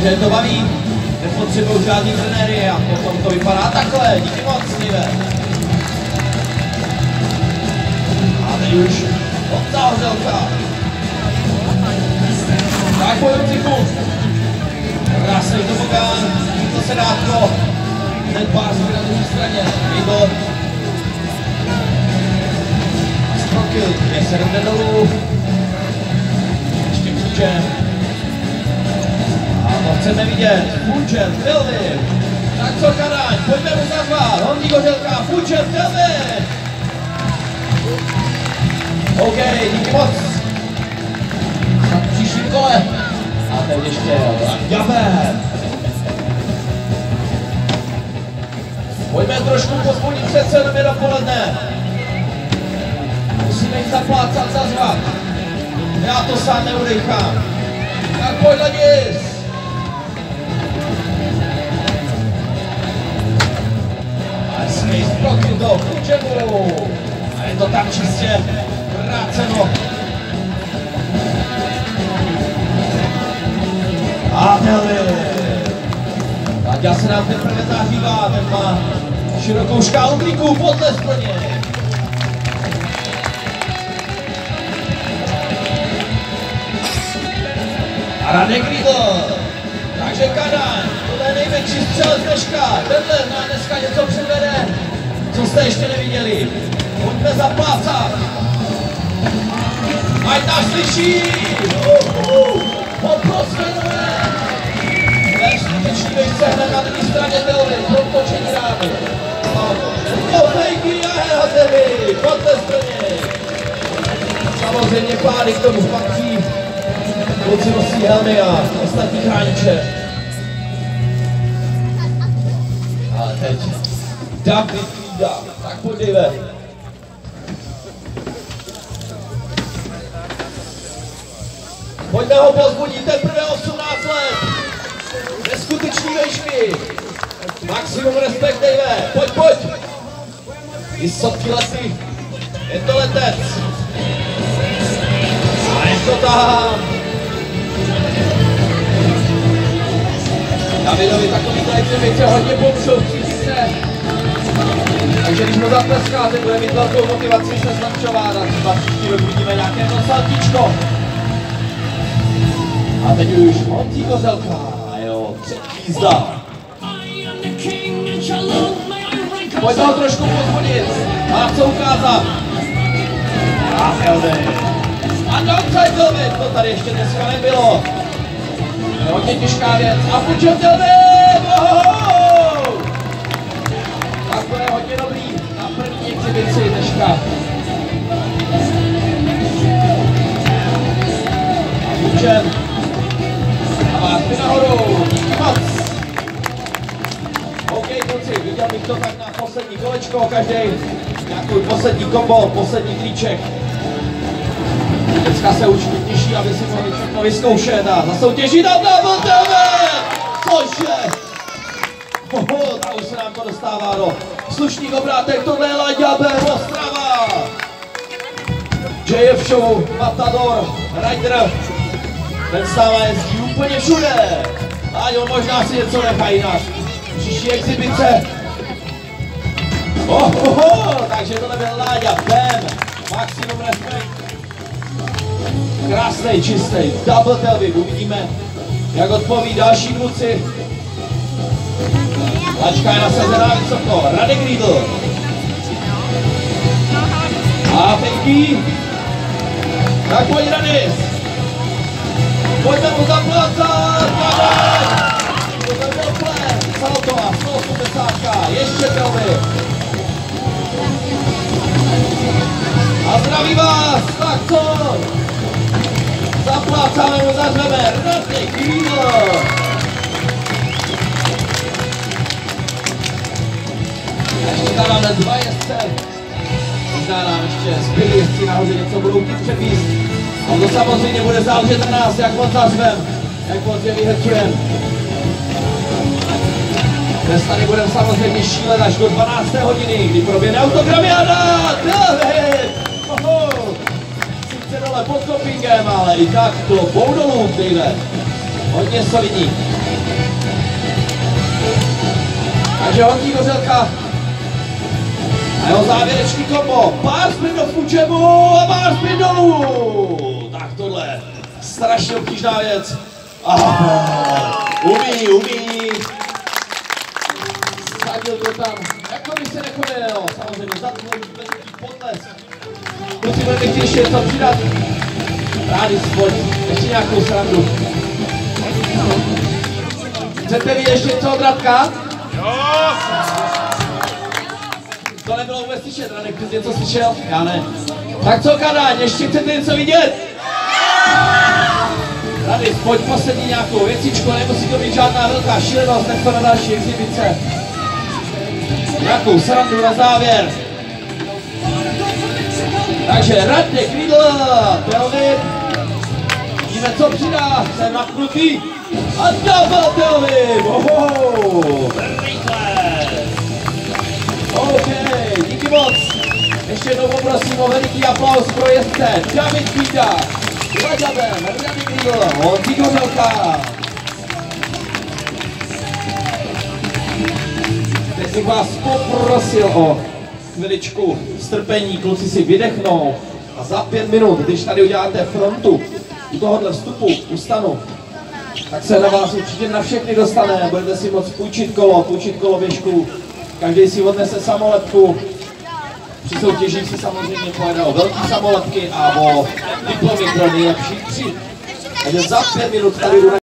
Takže to baví, nepotřebují žádný trenéry a potom to vypadá takhle. Díky moc, Steve. A teď už Honza Hořelka. Tak bojující půl. Krásný tobogán, to se dátko. Hned pár na druhé straně. Výbor. Strokil, 7 dolů. Ještě Fučen. A to chceme vidět. Fučen, Kelvin. Tak co Karaň, pojďme mu zazvat. Honzík Hořelka, Fučen, Kelvin. OK, díky moc. Tak v příštím kole. A teď ještě Jaber. Pojďme trošku pozbudit přece jenom je dopoledne. Musíme jich zaplácat, zazvat. Já to sám neudechám. Tak pojď Ladis. A smysl proti do Fučenu. A je to tam čistě vráceno. A Láďa se nám teprve zahřívá, ten má širokou škálu kliků, podles pro něj. A Radek Riedl. Takže Kadaň, tohle je největší střelec dneška. Tenhle nám dneska něco předvede, co jste ještě neviděli. Pojďme zaplácat. Ať nás slyší. Poprosíme. Neskutečný vejce hned na druhé straně Telvy, protočení rámy. To fejky a Helhatevy, podle straně. Samozřejmě pády k tomu patří. Kluci nosí helmy a ostatní chrániče. Ale teď David Lída, tak podívej. Pojďme ho pozbudit, teprve 18 let. Neskutečný vejšky. Maximum respekt, Dave. Pojď. Vysoký lety. Je to letec. A je to tam. Davidovi takový vejce hodně pomůžou v příčice. Takže když mu zatleskáte, bude mít velkou motivaci se zlepšovat a třeba příští rok vidíme nějaké to saltíčko. A teď už Honzík Hořelka, jo, třetí jízda. Pojďme ho trošku pozbudit, má co ukázat. A Kelvin. A downside Kelvin, to tady ještě dneska nebylo. Je hodně těžká věc. A Fučen Kelvin, ohoho! Tak to je hodně dobrý na první exhibici dneška. A Fučen. Ty nahoru, díky moc. OK, kluci, viděl bych to tak na poslední kolečko, každý nějaký poslední kombo, poslední klíček. Dneska se určitě těší, aby si mohli všechno vyzkoušet a zasoutěžit na double Telvin! Cože? Tak už se nám to dostává do slušných obrátek, tohle je Láďa B. Ostrava. JF Show, Matador, Rider. Ten stále jezdí úplně všude. Láďo, možná si něco nechají na příští exhibice. Takže tohle byl Láďa, Bam, maximum respekt. Krásnej, čistý, double Telvin, uvidíme, jak odpoví další kluci. Lačka je nasazená vysoko, Radek Riedl. A fejky. Tak pojď Radis. Pojďme mu zaplácat, to byl plén, salto a 180, ještě Telvin. A zdraví vás, tak co? Zaplácáme mu, zařveme, Radek Riedl. Ještě tam máme 2 jezdce. Možná nám ještě zbyli jezdci nahoře něco budou chtít převíst. A to samozřejmě bude záležet na nás, jak moc zařvem, jak moc je vyherčujeme. Dnes tady budeme samozřejmě šílet až do 12. hodiny, kdy proběhne autogramiáda. Sice dole pod kopingem, ale i tak to bou dolů, Dave. Hodně solidní. Takže Honzík Kořelka a jeho závěrečný kombo. Pár sprint do Fučemu a pár sprint dolů. Tak tohle, strašně obtížná věc. Umí. Sadil to tam, jako by se nechodil. Samozřejmě zatvoří potlesk. Kluci budete chtít ještě něco přidat. Rádi spojit, ještě nějakou srandu. Chcete vidět ještě něco od Radka? Jo! To nebylo vůbec slyšet, Radek, ty jsi něco slyšel? Já ne. Tak co, Kadáň, ještě chcete něco vidět? Radek, pojď poslední nějakou věcičku, nemusí to být žádná velká šílenost, tak to na další exibice. Nějakou srandu na závěr. Takže Radek Riedl, Telvin. Vidíme, co přidá, jsem napnutý. A double Telvin, rychle. OK, díky moc. Ještě jednou poprosím o veliký aplaus pro jezdce. David Kvída, Ladabem, Radek Riedl, Honzík Kořelka. Teď bych vás poprosil o chviličku strpení, kluci si vydechnou a za 5 minut, když tady uděláte frontu u tohohle vstupu, u stanu, tak se na vás určitě na všechny dostane, budete si moct půjčit koloběžku, každý si odnese samolepku, při soutěžích si samozřejmě pojede o velký samolepky a o diplomy pro nejlepší 3. Takže za 5 minut tady